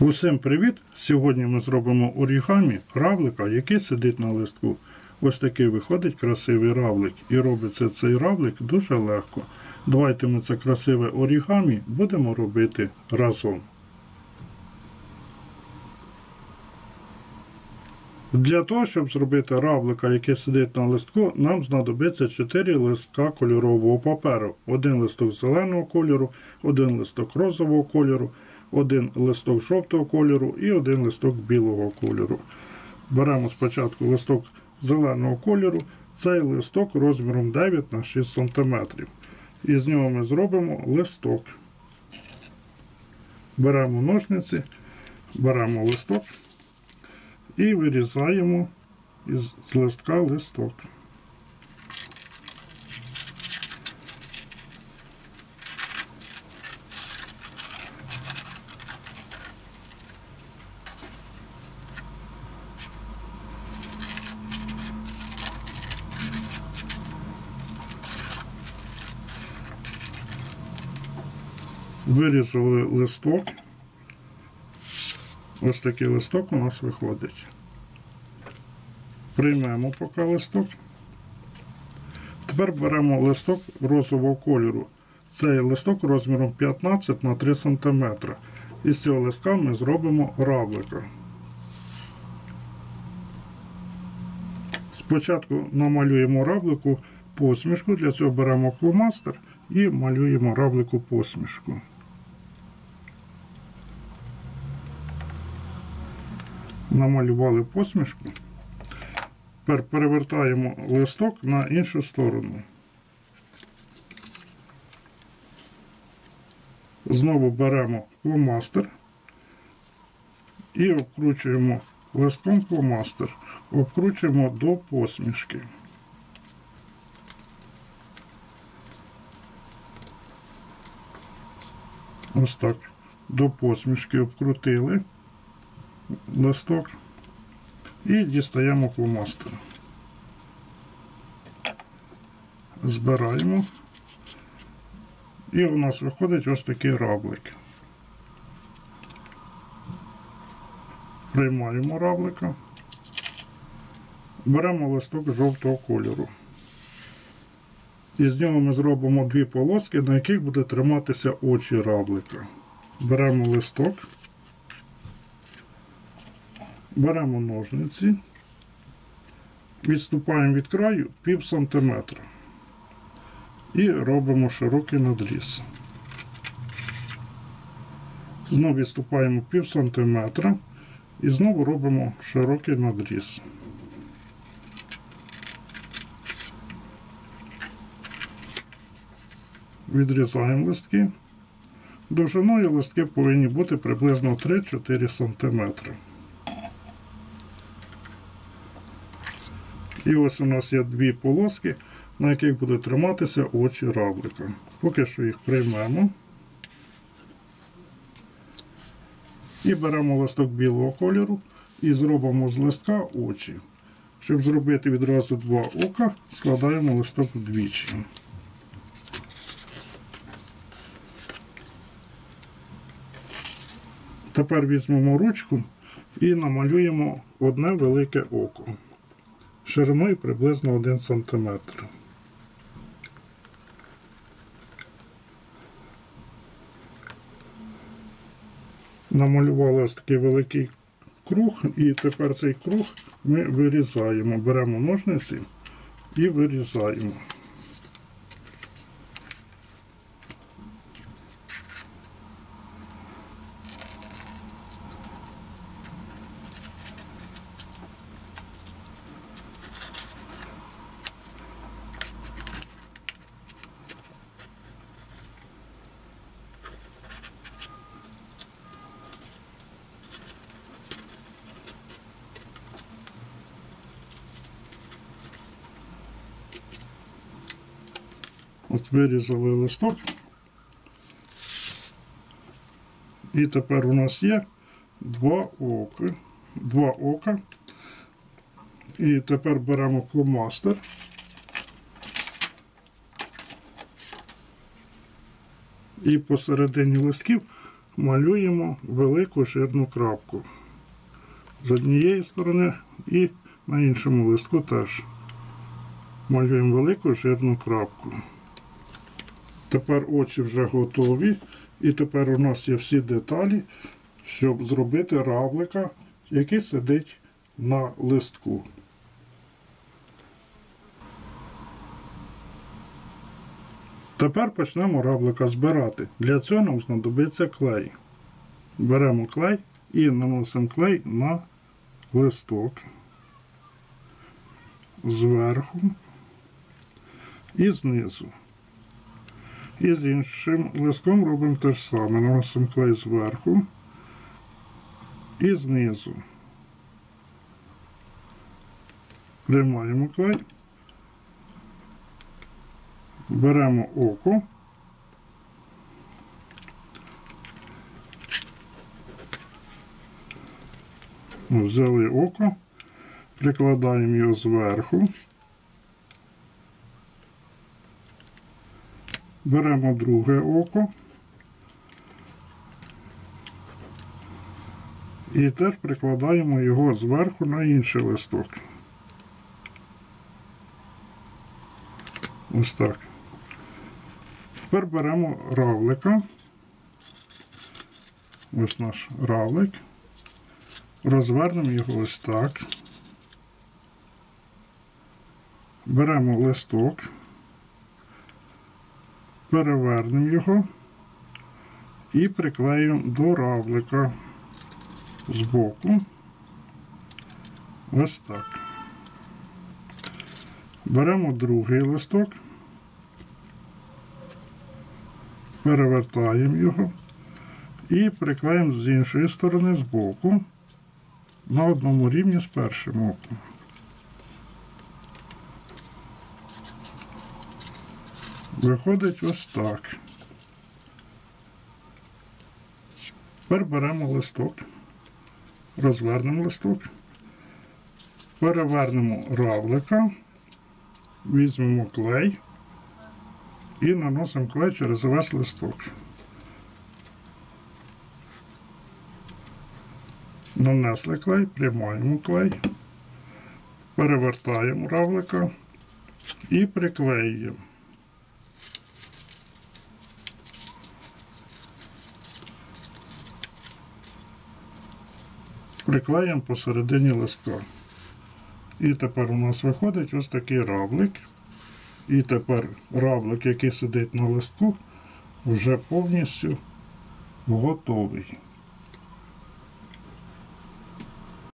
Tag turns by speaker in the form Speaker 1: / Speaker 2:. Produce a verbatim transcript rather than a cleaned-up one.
Speaker 1: Усім привіт! Сьогодні ми зробимо орігамі равлика, який сидить на листку. Ось такий виходить красивий равлик. І робиться цей равлик дуже легко. Давайте ми це красиве орігамі будемо робити разом. Для того, щоб зробити равлика, який сидить на листку, нам знадобиться чотири листка кольорового паперу. Один листок зеленого кольору, один листок розового кольору, один листок жовтого кольору і один листок білого кольору. Беремо спочатку листок зеленого кольору, цей листок розміром дев'ять на шість сантиметрів. І з нього ми зробимо листок. Беремо ножниці, беремо листок і вирізаємо із листка листок. Вирізали листок. Ось такий листок у нас виходить. Приймемо поки листок. Тепер беремо листок розового кольору. Цей листок розміром п'ятнадцять на три сантиметри. І з цього листка ми зробимо равлика. Спочатку намалюємо равлику посмішку. Для цього беремо фломастер і малюємо равлику посмішку. Намалювали посмішку. Тепер перевертаємо листок на іншу сторону. Знову беремо фломастер і обкручуємо листком фломастер. Обкручуємо до посмішки. Ось так. До посмішки обкрутили листок і дістаємо фломастер. Збираємо. І у нас виходить ось такий равлик. Приймаємо равлика. Беремо листок жовтого кольору. І з нього ми зробимо дві полоски, на яких буде триматися очі равлика. Беремо листок. Беремо ножниці, відступаємо від краю пів сантиметра і робимо широкий надріз. Знову відступаємо пів сантиметра і знову робимо широкий надріз. Відрізаємо листки. Довжиною листки повинні бути приблизно три-чотири сантиметри. І ось у нас є дві полоски, на яких буде триматися очі равлика. Поки що їх приймемо. І беремо листок білого кольору і зробимо з листка очі. Щоб зробити відразу два ока, складаємо листок вдвічі. Тепер візьмемо ручку і намалюємо одне велике око. Шириною приблизно один сантиметр. Намалювали ось такий великий круг, і тепер цей круг ми вирізаємо. Беремо ножниці і вирізаємо. От вирізали листок. І тепер у нас є два ока. Два ока. І тепер беремо фломастер і посередині листків малюємо велику жирну крапку. З однієї сторони і на іншому листку теж малюємо велику жирну крапку. Тепер очі вже готові. І тепер у нас є всі деталі, щоб зробити равлика, який сидить на листку. Тепер почнемо равлика збирати. Для цього нам знадобиться клей. Беремо клей і наносимо клей на листок зверху і знизу. І з іншим листком робимо те ж саме. Наносимо клей зверху і знизу. Приймаємо клей. Беремо око. Взяли око, прикладаємо його зверху. Беремо друге око і теж прикладаємо його зверху на інший листок. Ось так. Тепер беремо равлика. Ось наш равлик. Розвернемо його ось так. Беремо листок. Перевернемо його і приклеїмо до равлика збоку. Ось так. Беремо другий листок, перевертаємо його і приклеїмо з іншої сторони збоку на одному рівні з першим оком. Виходить ось так. Тепер беремо листок, розвернемо листок, перевернемо равлика, візьмемо клей і наносимо клей через весь листок. Нанесли клей, приймаємо клей, перевертаємо равлика і приклеюємо. Приклеїмо посередині листка. І тепер у нас виходить ось такий равлик. І тепер равлик, який сидить на листку, вже повністю готовий.